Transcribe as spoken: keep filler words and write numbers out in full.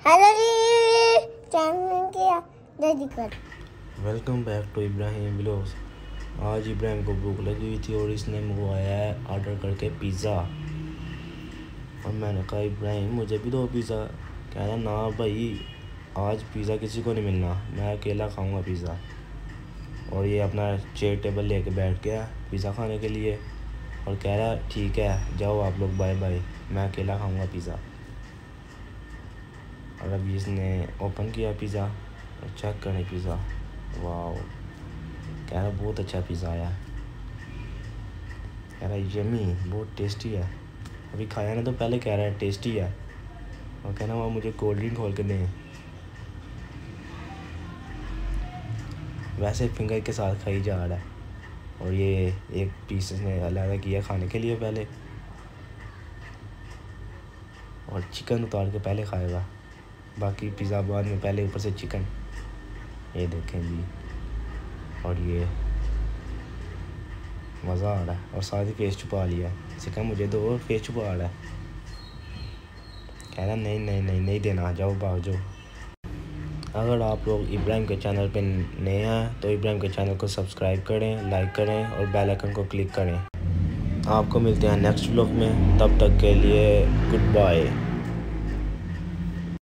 Hello जी, channel किया जल्दी कर। Welcome back to Ibrahim vlogs. आज इब्राहिम को भूख लगी हुई थी और इसने मंगवाया है ऑर्डर करके पिज़्ज़ा। और मैंने कहा इब्राहिम मुझे भी दो पिज़्ज़ा। कह रहा ना भाई, आज पिज़्ज़ा किसी को नहीं मिलना, मैं अकेला खाऊंगा पिज़्ज़ा। और ये अपना चेयर टेबल लेके बैठ गया पिज़्ज़ा खाने के लिए और कह रहा ठीक है जाओ आप लोग, बाय बाय, मैं अकेला खाऊंगा पिज़्ज़ा। और अभी इसने ओपन किया पिज़्ज़ा और चेक करें पिज़्ज़ा। वाह, कह रहा बहुत अच्छा पिज़्ज़ा आया। कह रहा यमी, बहुत टेस्टी है। अभी खाया ना तो पहले कह रहा है टेस्टी है और कह रहा वहाँ मुझे कोल्ड ड्रिंक खोल के दें। वैसे फिंगर के साथ खाई जा रहा है। और ये एक पीस इसने अलग किया खाने के लिए पहले, और चिकन उतार के पहले खाएगा, बाकी पिज़्ज़ा बाद में, पहले ऊपर से चिकन। ये देखें जी, और ये मज़ा आ रहा है। और साथ ही फेस छुपा लिया है, इसे कहा मुझे दो, और फेस छुपा रहा है। कह रहा नहीं नहीं नहीं नहीं देना, जाओ भाग जाओ। अगर आप लोग इब्राहिम के चैनल पे नए हैं तो इब्राहिम के चैनल को सब्सक्राइब करें, लाइक करें और बेल आइकन को क्लिक करें। आपको मिलते हैं नेक्स्ट व्लॉग में, तब तक के लिए गुड बाय।